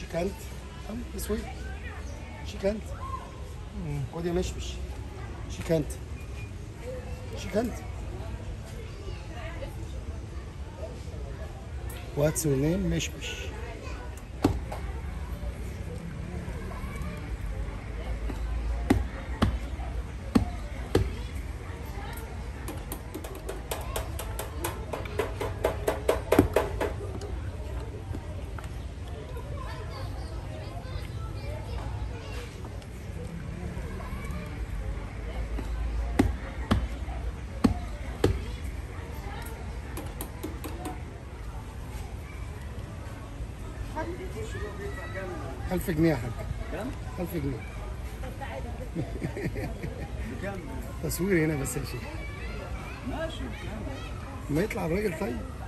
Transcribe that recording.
كانت this way. She can't. خد يا مشمش. She can't. She can't. What's your name? مشمش. $1000 يا حاج. كم؟ 1000 جنيه. بكم؟ تصوير هنا بس يا شيخ. ماشي بكم؟ ما يطلع الراجل طيب.